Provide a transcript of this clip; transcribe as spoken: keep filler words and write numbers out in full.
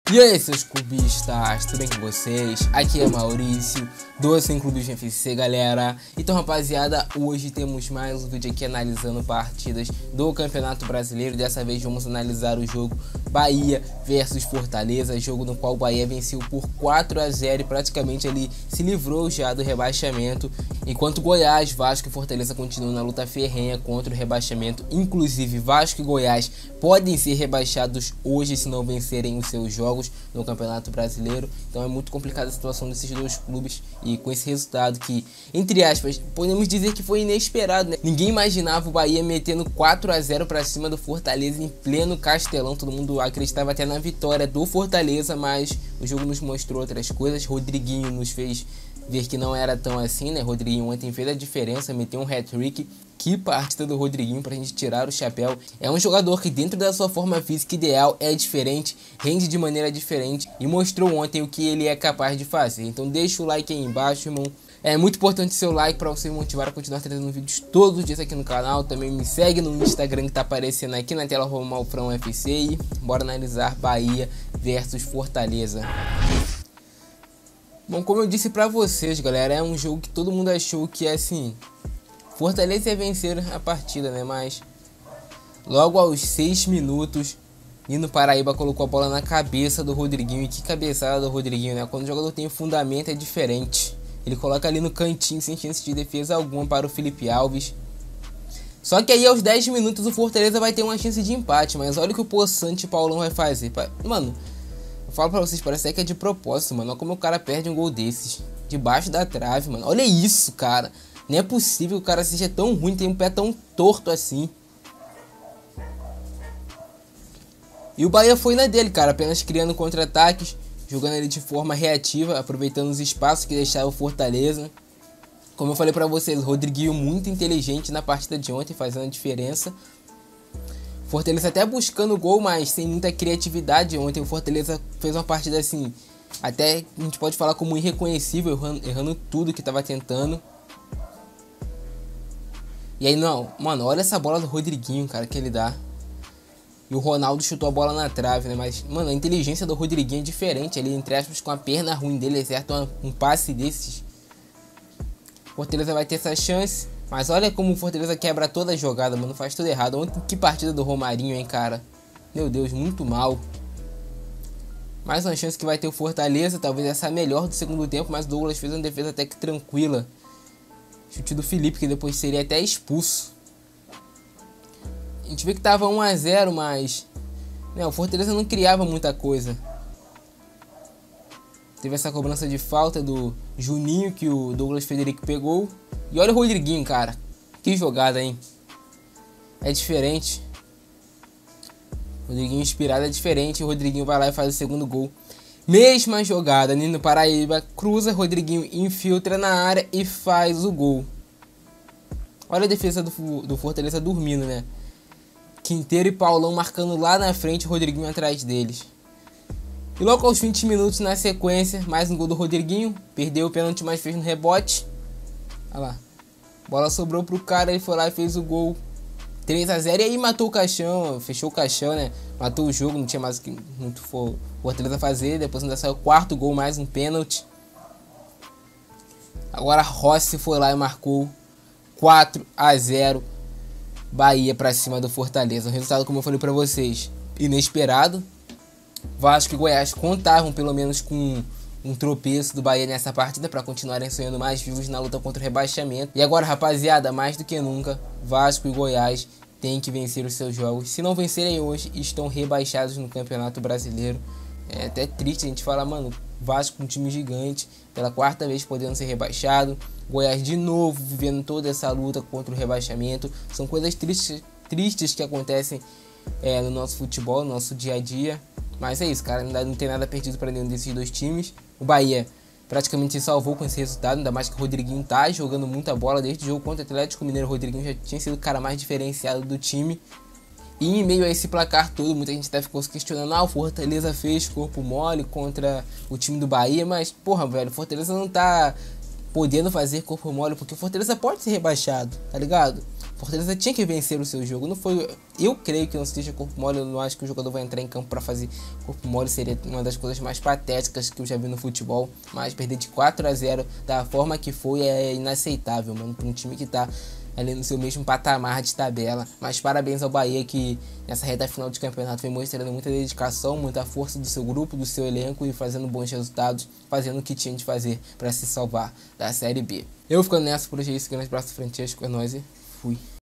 E aí, seus clubistas, tudo bem com vocês? Aqui é Maurício, do Sem Clubismo F C, galera. Então, rapaziada, hoje temos mais um vídeo aqui analisando partidas do Campeonato Brasileiro. Dessa vez vamos analisar o jogo Bahia versus Fortaleza, jogo no qual o Bahia venceu por quatro a zero e praticamente ele se livrou já do rebaixamento, enquanto Goiás, Vasco e Fortaleza continuam na luta ferrenha contra o rebaixamento. Inclusive, Vasco e Goiás podem ser rebaixados hoje se não vencerem os seus jogos no Campeonato Brasileiro. Então é muito complicada a situação desses dois clubes, e com esse resultado que, entre aspas, podemos dizer que foi inesperado, né? Ninguém imaginava o Bahia metendo quatro a zero para cima do Fortaleza em pleno Castelão. Todo mundo acreditava até na vitória do Fortaleza, mas o jogo nos mostrou outras coisas. Rodriguinho nos fez ver que não era tão assim, né? Rodriguinho ontem fez a diferença, meteu um hat-trick. Que partida do Rodriguinho pra gente tirar o chapéu. É um jogador que dentro da sua forma física ideal é diferente, rende de maneira diferente e mostrou ontem o que ele é capaz de fazer. Então deixa o like aí embaixo, irmão. É muito importante seu like para você me motivar a continuar trazendo vídeos todos os dias aqui no canal. Também me segue no Instagram que tá aparecendo aqui na tela, Malfrão F C, e bora analisar Bahia versus Fortaleza. Bom, como eu disse pra vocês, galera, é um jogo que todo mundo achou que é assim, Fortaleza ia vencer a partida, né? Mas logo aos seis minutos, Nino Paraíba colocou a bola na cabeça do Rodriguinho. E que cabeçada do Rodriguinho, né? Quando o jogador tem fundamento é diferente. Ele coloca ali no cantinho sem chance de defesa alguma para o Felipe Alves. Só que aí aos dez minutos o Fortaleza vai ter uma chance de empate. Mas olha o que o Poçante e o Paulão vai fazer. Mano, eu falo pra vocês, parece que é de propósito, mano. Olha como o cara perde um gol desses debaixo da trave, mano. Olha isso, cara. Não é possível que o cara seja tão ruim, tem um pé tão torto assim. E o Bahia foi na dele, cara, apenas criando contra-ataques, jogando ele de forma reativa, aproveitando os espaços que deixava o Fortaleza. Como eu falei pra vocês, o Rodriguinho muito inteligente na partida de ontem, fazendo a diferença. Fortaleza até buscando o gol, mas sem muita criatividade. Ontem o Fortaleza fez uma partida assim, até a gente pode falar como irreconhecível, errando, errando tudo que estava tentando. E aí, não, mano, olha essa bola do Rodriguinho, cara, que ele dá. E o Ronaldo chutou a bola na trave, né? Mas, mano, a inteligência do Rodriguinho é diferente. Ele, entre aspas, com a perna ruim dele, acerta uma, um passe desses. Fortaleza vai ter essa chance. Mas olha como o Fortaleza quebra toda a jogada, mano. Faz tudo errado. Ontem, que partida do Romarinho, hein, cara? Meu Deus, muito mal. Mais uma chance que vai ter o Fortaleza. Talvez essa é a melhor do segundo tempo. Mas o Douglas fez uma defesa até que tranquila. Chute do Felipe, que depois seria até expulso. A gente vê que tava um a zero, mas né, o Fortaleza não criava muita coisa. Teve essa cobrança de falta do Juninho, que o Douglas Federico pegou. E olha o Rodriguinho, cara. Que jogada, hein? É diferente. O Rodriguinho inspirado é diferente. O Rodriguinho vai lá e faz o segundo gol. Mesma jogada, Nino Paraíba cruza, Rodriguinho infiltra na área e faz o gol. Olha a defesa do, do Fortaleza dormindo, né? Quinteiro e Paulão marcando lá na frente, Rodriguinho atrás deles. E logo aos vinte minutos na sequência, mais um gol do Rodriguinho. Perdeu o pênalti, mas fez no rebote. Olha lá. Bola sobrou pro cara, ele foi lá e fez o gol. três a zero, e aí matou o caixão, fechou o caixão, né? Matou o jogo, não tinha mais o que muito for Fortaleza fazer. Depois ainda saiu o quarto gol, mais um pênalti. Agora Rossi foi lá e marcou quatro a zero. Bahia pra cima do Fortaleza. Um resultado, como eu falei pra vocês, inesperado. Vasco e Goiás contavam pelo menos com um tropeço do Bahia nessa partida para continuarem sonhando mais vivos na luta contra o rebaixamento. E agora, rapaziada, mais do que nunca, Vasco e Goiás têm que vencer os seus jogos. Se não vencerem hoje, estão rebaixados no Campeonato Brasileiro. É até triste a gente falar, mano, Vasco um time gigante, pela quarta vez podendo ser rebaixado. Goiás de novo vivendo toda essa luta contra o rebaixamento. São coisas tristes, tristes que acontecem é, no nosso futebol, no nosso dia a dia. Mas é isso, cara, ainda não tem nada perdido para nenhum desses dois times. O Bahia praticamente se salvou com esse resultado, ainda mais que o Rodriguinho tá jogando muita bola. Desde o jogo contra o Atlético Mineiro, o Rodriguinho já tinha sido o cara mais diferenciado do time. E em meio a esse placar todo, muita gente até ficou se questionando, ah, o Fortaleza fez corpo mole contra o time do Bahia. Mas, porra, velho, o Fortaleza não tá podendo fazer corpo mole, porque o Fortaleza pode ser rebaixado, tá ligado? Fortaleza tinha que vencer o seu jogo. Não foi, eu creio que não seja corpo mole. Eu não acho que o jogador vai entrar em campo para fazer corpo mole. Seria uma das coisas mais patéticas que eu já vi no futebol. Mas perder de quatro a zero da forma que foi é inaceitável, mano, para um time que tá ali no seu mesmo patamar de tabela. Mas parabéns ao Bahia, que nessa reta final de campeonato vem mostrando muita dedicação, muita força do seu grupo, do seu elenco e fazendo bons resultados, fazendo o que tinha de fazer para se salvar da Série B. Eu ficando nessa por hoje, é isso, grande abraço, Francesco, é nóis e fui.